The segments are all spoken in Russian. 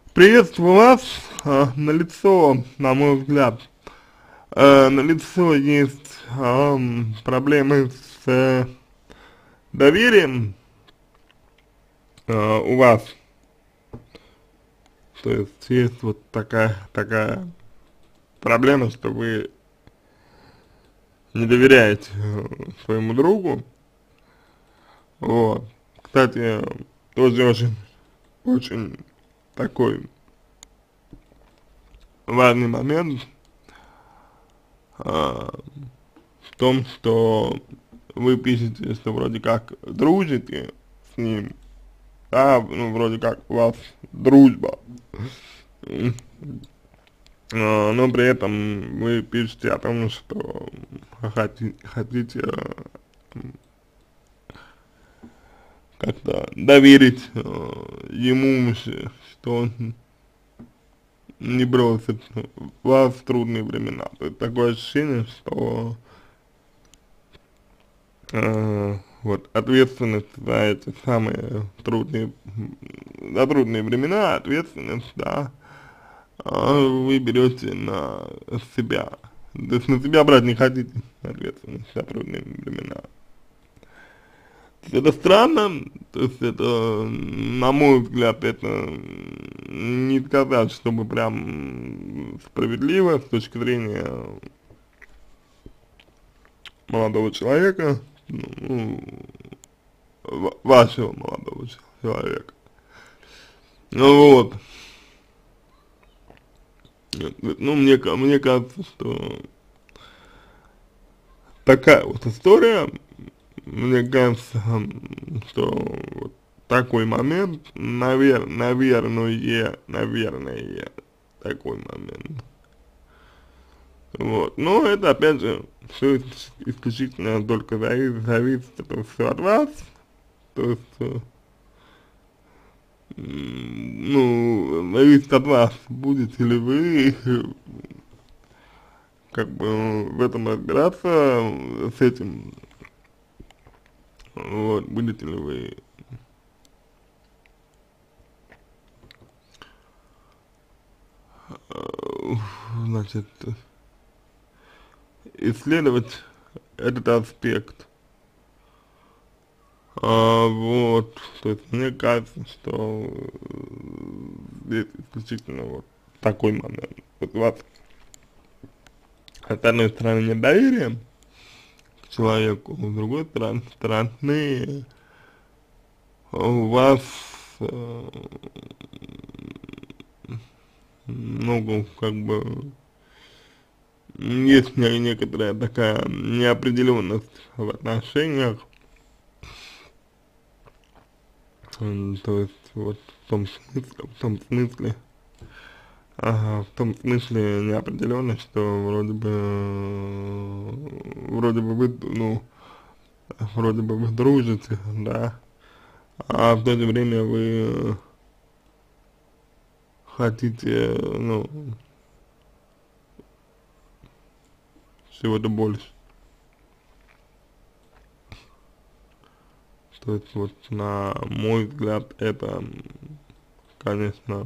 Приветствую вас. Налицо, на мой взгляд, налицо есть проблемы с доверием у вас. То есть вот такая проблема, что вы не доверяете своему другу. Вот. Кстати, тоже очень такой важный момент в том, что вы пишете, что вроде как дружите с ним, да, ну, вроде как у вас дружба, М, но при этом вы пишете о том, что хотите как-то доверить ему, что он не бросит вас в трудные времена. То есть такое ощущение, что вот ответственность за эти самые за трудные времена, ответственность, да, вы берете на себя. То есть на себя брать не хотите ответственность за трудные времена. Это странно, то есть это, на мой взгляд, это не сказать, чтобы прям справедливо с точки зрения молодого человека, ну, вашего молодого человека. Ну вот, ну мне кажется, что такая вот история, мне кажется, что вот такой момент, наверное, такой момент. Вот, но это опять же все исключительно только зависит это все от вас, то есть, ну, зависит от вас, будете ли вы как бы в этом разбираться, с этим, вот, будете ли вы, значит, исследовать этот аспект. Вот, то есть мне кажется, что здесь исключительно вот такой момент. Вот у вас, с одной стороны, нет доверия к человеку, с другой стороны, у вас, ну, как бы, есть некоторая такая неопределенность в отношениях, то есть вот в том смысле неопределенность, что вроде бы вы, ну, вроде бы вы дружите, да, а в то же время вы хотите, ну, чего-то больше. То есть вот на мой взгляд это, конечно,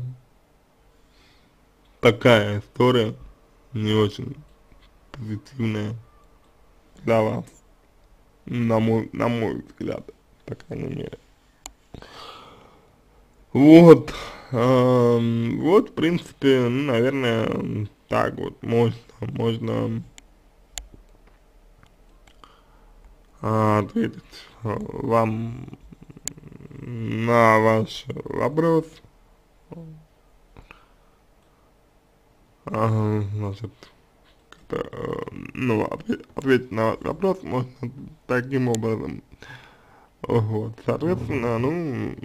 такая история не очень позитивная для вас, на мой взгляд, по крайней мере. Вот, вот, в принципе, ну, наверное, так вот можно ответить вам на ваш вопрос. Значит, ну, ответить на ваш вопрос можно таким образом. Вот, соответственно, ну,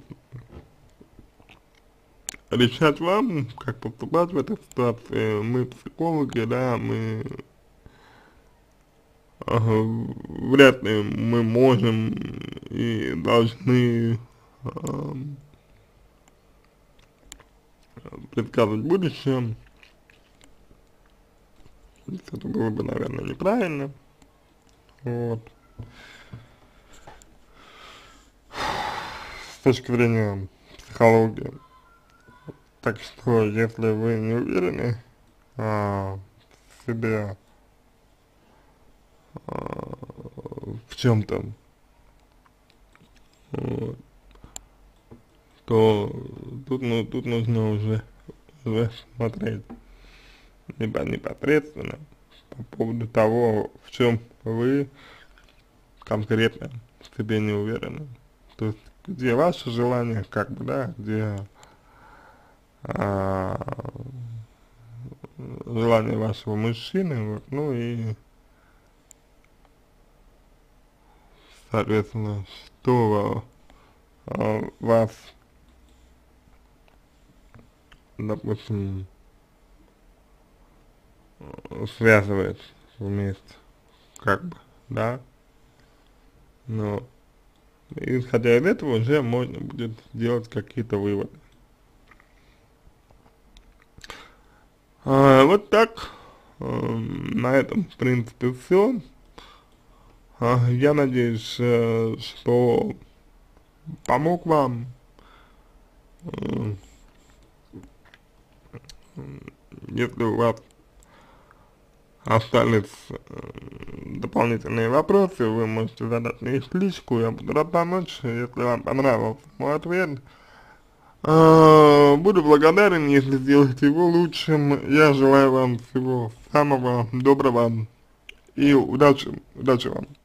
решать вам, как поступать в этой ситуации. Мы психологи, да, мы вряд ли мы можем и должны предсказывать будущее. Это было бы, наверное, неправильно. Вот. С точки зрения психологии Так что, если вы не уверены в себе, в чем-то, вот, то тут нужно уже смотреть непосредственно по поводу того, в чем вы конкретно в себе не уверены. То есть, где ваши желания, как бы, да, где а, желание вашего мужчины, вот, ну и, соответственно, что вас, допустим, связывает вместе, как бы, да, но исходя из этого уже можно будет делать какие-то выводы. Вот так, на этом, в принципе, все. Я надеюсь, что помог вам. Э, Если у вас остались дополнительные вопросы, вы можете задать мне их в личку, я буду рад помочь. Если вам понравился мой ответ, буду благодарен, если сделаете его лучшим. Я желаю вам всего самого доброго и удачи вам.